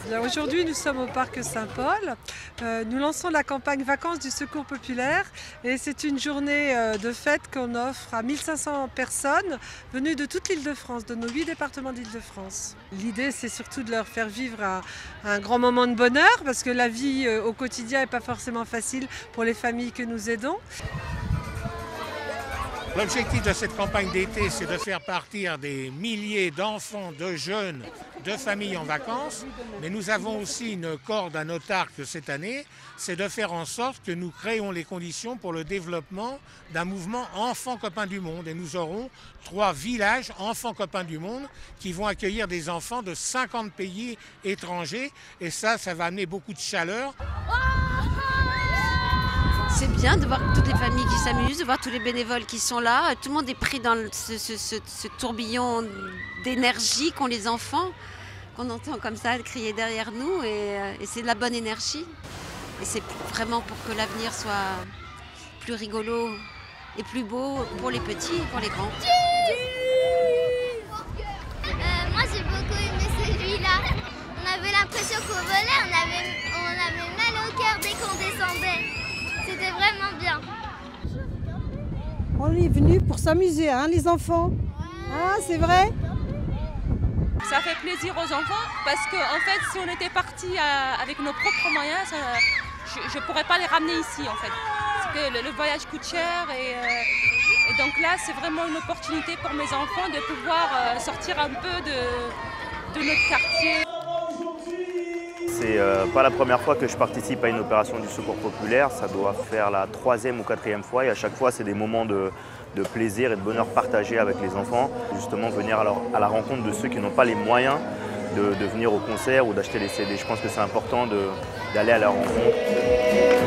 Bien, aujourd'hui, nous sommes au parc Saint-Paul. Nous lançons la campagne Vacances du Secours populaire et c'est une journée de fête qu'on offre à 1500 personnes venues de toute l'Île-de-France, de nos 8 départements d'Île-de-France. L'idée, c'est surtout de leur faire vivre un grand moment de bonheur parce que la vie au quotidien n'est pas forcément facile pour les familles que nous aidons. L'objectif de cette campagne d'été, c'est de faire partir des milliers d'enfants, de jeunes, de familles en vacances. Mais nous avons aussi une corde à notre arc cette année, c'est de faire en sorte que nous créons les conditions pour le développement d'un mouvement Enfants Copains du Monde. Et nous aurons 3 villages Enfants Copains du Monde qui vont accueillir des enfants de 50 pays étrangers. Et ça va amener beaucoup de chaleur. C'est bien de voir toutes les familles qui s'amusent, de voir tous les bénévoles qui sont là. Tout le monde est pris dans ce tourbillon d'énergie qu'ont les enfants, qu'on entend comme ça crier derrière nous. Et c'est de la bonne énergie. Et c'est vraiment pour que l'avenir soit plus rigolo et plus beau pour les petits et pour les grands. Moi j'ai beaucoup aimé celui-là. On avait l'impression qu'on volait, on avait mal au cœur dès qu'on descendait. C'était vraiment bien. On est venu pour s'amuser, hein, les enfants. Ah, c'est vrai? Ça fait plaisir aux enfants parce que en fait, si on était parti avec nos propres moyens, je ne pourrais pas les ramener ici en fait. Parce que le voyage coûte cher et donc là, c'est vraiment une opportunité pour mes enfants de pouvoir sortir un peu de notre quartier. C'est pas la première fois que je participe à une opération du Secours populaire, ça doit faire la 3e ou 4e fois et à chaque fois c'est des moments de plaisir et de bonheur partagé avec les enfants. Justement venir à la rencontre de ceux qui n'ont pas les moyens de venir au concert ou d'acheter les CD. Je pense que c'est important d'aller à leur rencontre.